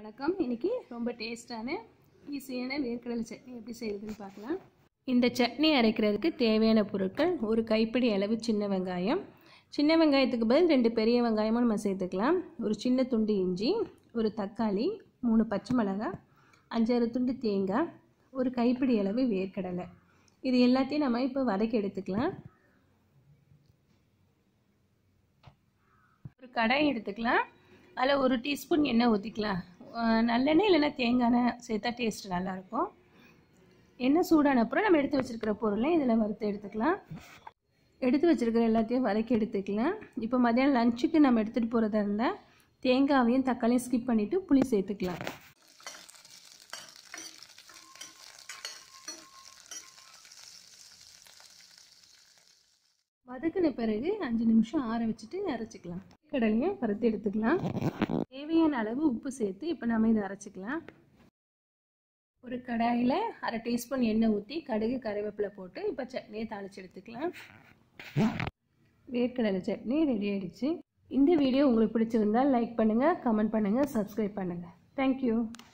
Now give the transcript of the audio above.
வணக்கம். இன்னைக்கு ரொம்ப டேஸ்டான ஈஸியான வேர்க்கடலை சட்னி எப்படி செய்யறதுன்னு பார்க்கலாம். இந்த சட்னி அரைக்கிறதுக்கு தேவையான பொருட்கள்: ஒரு கைப்பிடி அளவு சின்ன வெங்காயம், சின்ன வெங்காயத்துக்கு பதில் 2 பெரிய வெங்காயமும் நம்ம சேர்த்துக்கலாம், ஒரு சின்ன துண்டு இஞ்சி, ஒரு தக்காளி, 3 பச்சை மிளகாய், 5-6 துண்டு தேங்காய், ஒரு கைப்பிடி அளவு வேர்க்கடலை. இது எல்லாத்தையும் நம்ம இப்போ வதக்கி எடுத்துக்கலாம். ஒரு கடாய் எடுத்துக்கலாம். அதில் 1 டீஸ்பூன் எண்ணெய் ஊற்றிக்கலாம். நல்லெண்ணெய் இல்லைன்னா தேங்காய் எண்ணெய் சேர்த்தா டேஸ்ட் நல்லாயிருக்கும். எண்ணெய் சூடான அப்புறம் நம்ம எடுத்து வச்சுருக்கிற பொருளை இதில் வறுத்து எடுத்துக்கலாம். எடுத்து வச்சுருக்கிற எல்லாத்தையும் வதக்கி எடுத்துக்கலாம். இப்போ மதியானம் லஞ்சுக்கு நம்ம எடுத்துகிட்டு போகிறதா இருந்தால் தேங்காவையும் தக்காளியும் ஸ்கிப் பண்ணிவிட்டு புளி சேர்த்துக்கலாம். வதக்கின பிறகு 5 நிமிஷம் ஆற வச்சுட்டு அரைச்சிக்கலாம். கடலையும் வறுத்து எடுத்துக்கலாம். தேவையான அளவு உப்பு சேர்த்து இப்போ நம்ம இதை அரைச்சிக்கலாம். ஒரு கடாயில் 1/2 டீஸ்பூன் எண்ணெய் ஊற்றி கடுகு கருவேப்பிலை போட்டு இப்போ சட்னியை தாளித்து எடுத்துக்கலாம். வேர்க்கடலை சட்னி ரெடி ஆகிடுச்சு. இந்த வீடியோ உங்களுக்கு பிடிச்சிருந்தால் லைக் பண்ணுங்கள், கமெண்ட் பண்ணுங்கள், சப்ஸ்கிரைப் பண்ணுங்கள். தேங்க்யூ.